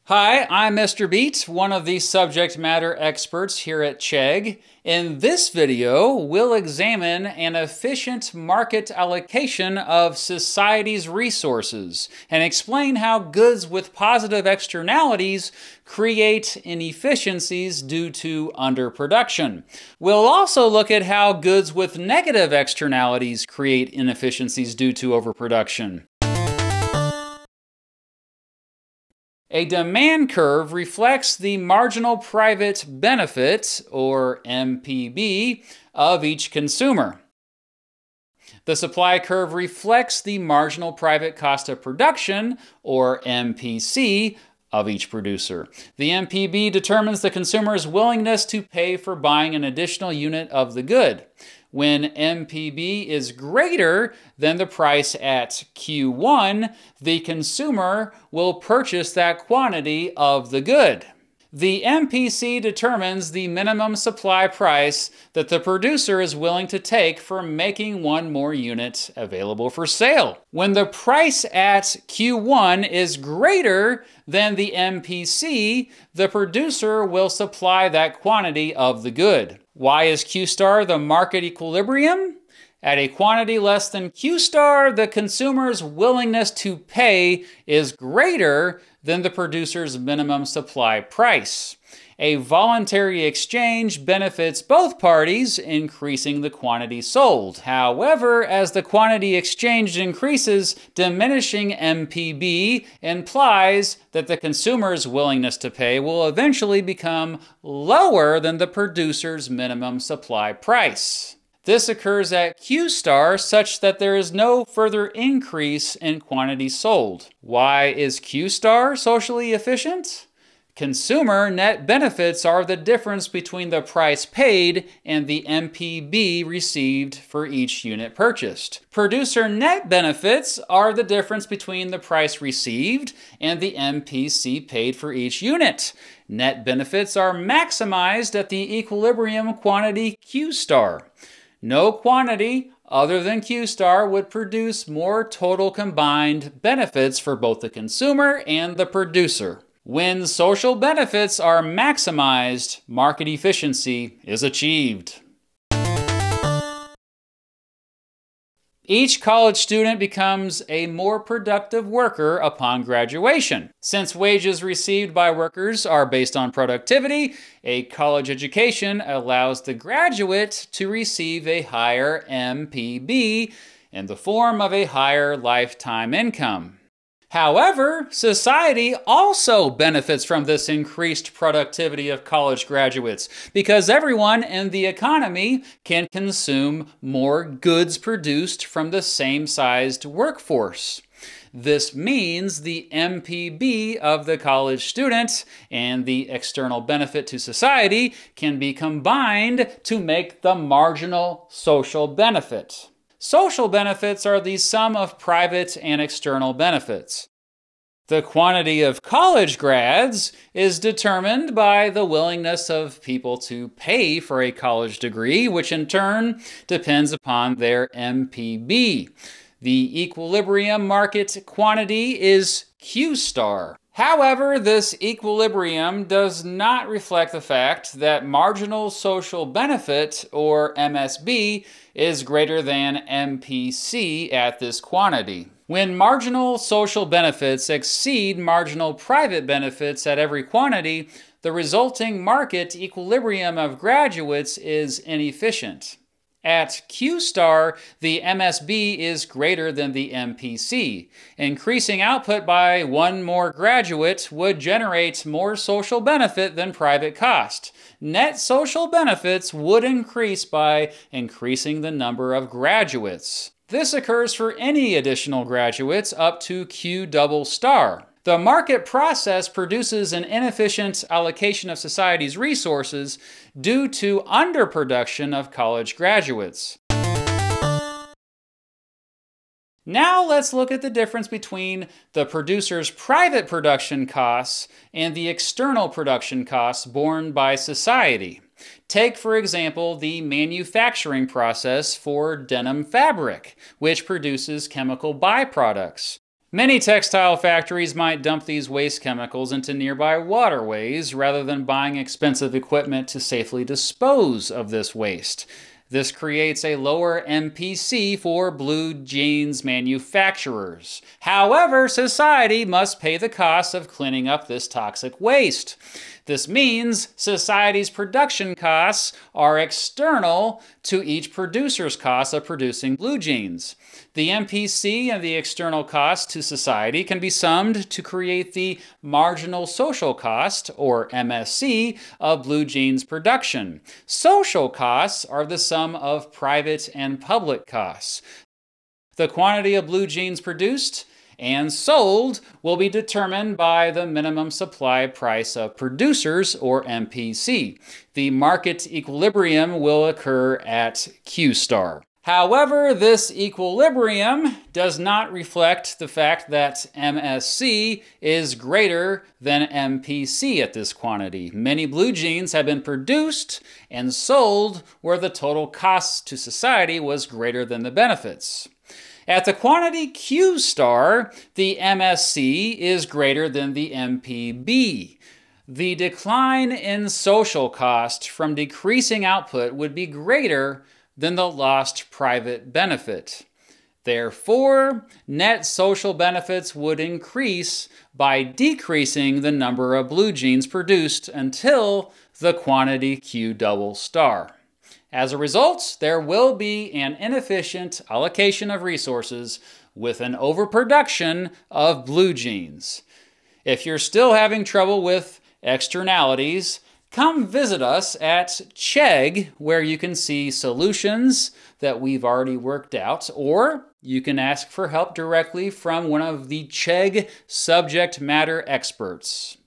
Hi, I'm Mr. Beat, one of the subject matter experts here at Chegg. In this video, we'll examine an efficient market allocation of society's resources and explain how goods with positive externalities create inefficiencies due to underproduction. We'll also look at how goods with negative externalities create inefficiencies due to overproduction. A demand curve reflects the marginal private benefit, or MPB, of each consumer. The supply curve reflects the marginal private cost of production, or MPC, of each producer. The MPB determines the consumer's willingness to pay for buying an additional unit of the good. When MPB is greater than the price at Q1, the consumer will purchase that quantity of the good. The MPC determines the minimum supply price that the producer is willing to take for making one more unit available for sale. When the price at Q1 is greater than the MPC, the producer will supply that quantity of the good. Why is Q star the market equilibrium? At a quantity less than Q star, the consumer's willingness to pay is greater than the producer's minimum supply price. A voluntary exchange benefits both parties, increasing the quantity sold. However, as the quantity exchanged increases, diminishing MPB implies that the consumer's willingness to pay will eventually become lower than the producer's minimum supply price. This occurs at Q star such that there is no further increase in quantity sold. Why is Q star socially efficient? Consumer net benefits are the difference between the price paid and the MPB received for each unit purchased. Producer net benefits are the difference between the price received and the MPC paid for each unit. Net benefits are maximized at the equilibrium quantity Q star. No quantity other than Q star would produce more total combined benefits for both the consumer and the producer. When social benefits are maximized, market efficiency is achieved. Each college student becomes a more productive worker upon graduation. Since wages received by workers are based on productivity, a college education allows the graduate to receive a higher MPB in the form of a higher lifetime income. However, society also benefits from this increased productivity of college graduates because everyone in the economy can consume more goods produced from the same-sized workforce. This means the MPB of the college student and the external benefit to society can be combined to make the marginal social benefit. Social benefits are the sum of private and external benefits. The quantity of college grads is determined by the willingness of people to pay for a college degree, which in turn depends upon their MPB. The equilibrium market quantity is Q star. However, this equilibrium does not reflect the fact that marginal social benefit, or MSB, is greater than MPC at this quantity. When marginal social benefits exceed marginal private benefits at every quantity, the resulting market equilibrium of graduates is inefficient. At Q star, the MSB is greater than the MPC. Increasing output by one more graduate would generate more social benefit than private cost. Net social benefits would increase by increasing the number of graduates. This occurs for any additional graduates up to Q double star. The market process produces an inefficient allocation of society's resources due to underproduction of college graduates. Now let's look at the difference between the producer's private production costs and the external production costs borne by society. Take, for example, the manufacturing process for denim fabric, which produces chemical byproducts. Many textile factories might dump these waste chemicals into nearby waterways rather than buying expensive equipment to safely dispose of this waste. This creates a lower MPC for blue jeans manufacturers. However, society must pay the cost of cleaning up this toxic waste. This means society's production costs are external to each producer's cost of producing blue jeans. The MPC and the external cost to society can be summed to create the marginal social cost, or MSC, of blue jeans production. Social costs are the sum of private and public costs. The quantity of blue jeans produced and sold will be determined by the minimum supply price of producers, or MPC. The market equilibrium will occur at Q star. However, this equilibrium does not reflect the fact that MSC is greater than MPC at this quantity. Many blue jeans have been produced and sold where the total cost to society was greater than the benefits. At the quantity Q star, the MSC is greater than the MPB. The decline in social cost from decreasing output would be greater than the lost private benefit. Therefore, net social benefits would increase by decreasing the number of blue jeans produced until the quantity Q double star. As a result, there will be an inefficient allocation of resources with an overproduction of blue jeans. If you're still having trouble with externalities, come visit us at Chegg, where you can see solutions that we've already worked out, or you can ask for help directly from one of the Chegg subject matter experts.